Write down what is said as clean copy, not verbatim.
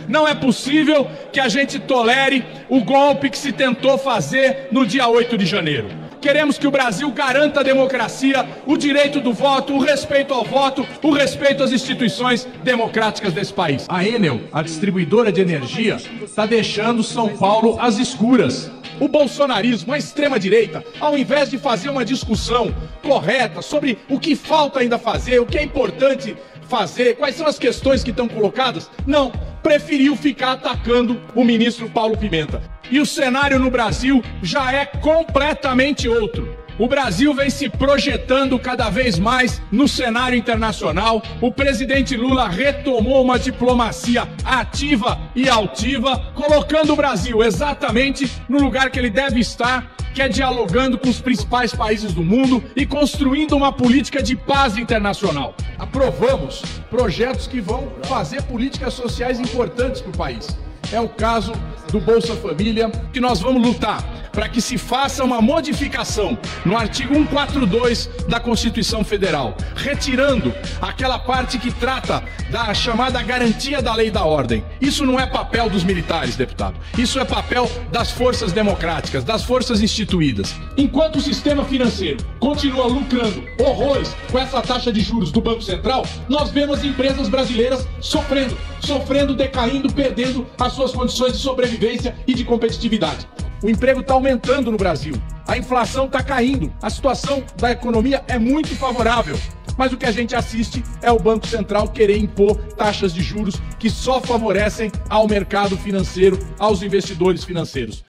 Não é possível que a gente tolere o golpe que se tentou fazer no dia 8 de janeiro. Queremos que o Brasil garanta a democracia, o direito do voto, o respeito ao voto, o respeito às instituições democráticas desse país. A Enel, a distribuidora de energia, está deixando São Paulo às escuras. O bolsonarismo, a extrema-direita, ao invés de fazer uma discussão correta sobre o que falta ainda fazer, o que é importante fazer, quais são as questões que estão colocadas, não, preferiu ficar atacando o ministro Paulo Pimenta. E o cenário no Brasil já é completamente outro. O Brasil vem se projetando cada vez mais no cenário internacional. O presidente Lula retomou uma diplomacia ativa e altiva, colocando o Brasil exatamente no lugar que ele deve estar, que é dialogando com os principais países do mundo e construindo uma política de paz internacional. Aprovamos projetos que vão fazer políticas sociais importantes para o país. É o caso do Bolsa Família, que nós vamos lutar para que se faça uma modificação no artigo 142 da Constituição Federal, retirando aquela parte que trata da chamada garantia da lei e da ordem. Isso não é papel dos militares, deputado. Isso é papel das forças democráticas, das forças instituídas. Enquanto o sistema financeiro continua lucrando horrores com essa taxa de juros do Banco Central, nós vemos empresas brasileiras sofrendo, decaindo, perdendo as suas condições de sobrevivência e de competitividade. O emprego está aumentando no Brasil, a inflação está caindo, a situação da economia é muito favorável. Mas o que a gente assiste é o Banco Central querer impor taxas de juros que só favorecem ao mercado financeiro, aos investidores financeiros.